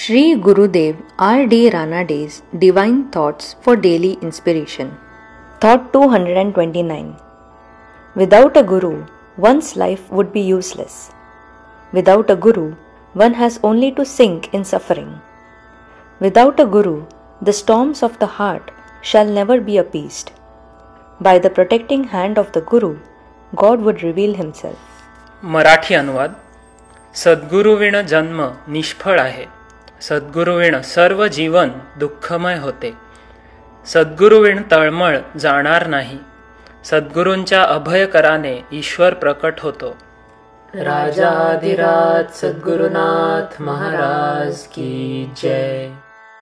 Shree Gurudev R.D. Ranade's Divine Thoughts for Daily Inspiration. Thought 229. Without a Guru, one's life would be useless. Without a Guru, one has only to sink in suffering. Without a Guru, the storms of the heart shall never be appeased. By the protecting hand of the Guru, God would reveal himself. Marathi अनुवाद. सद्गुरुविण जन्म निष्फळ आहे. सद्गुरुविण सर्व जीवन दुःखमय होते. सद्गुरुविण तळमळ जाणार नाही. सद्गुरूंच्या अभयकराने ईश्वर प्रकट होतो. राजाधिराज सद्गुरुनाथ महाराज की जय.